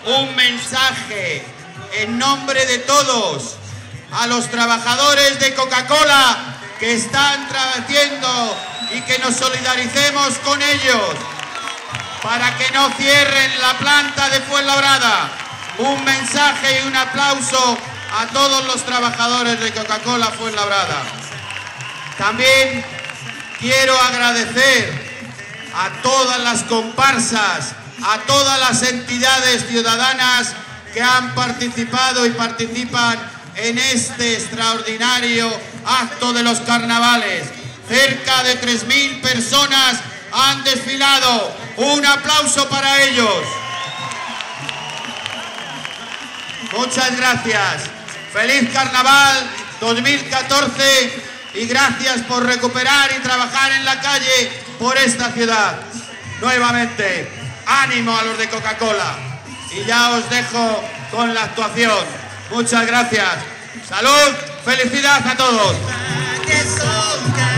un mensaje en nombre de todos a los trabajadores de Coca-Cola que están trabajando y que nos solidaricemos con ellos para que no cierren la planta de Fuenlabrada. Un mensaje y un aplauso a todos los trabajadores de Coca-Cola Fuenlabrada. También quiero agradecer a todas las comparsas, a todas las entidades ciudadanas que han participado y participan en este extraordinario acto de los carnavales. Cerca de 3.000 personas han desfilado. Un aplauso para ellos. Muchas gracias. Feliz Carnaval 2014 y gracias por recuperar y trabajar en la calle por esta ciudad. Nuevamente, ánimo a los de Coca-Cola. Y ya os dejo con la actuación. Muchas gracias. Salud, felicidad a todos.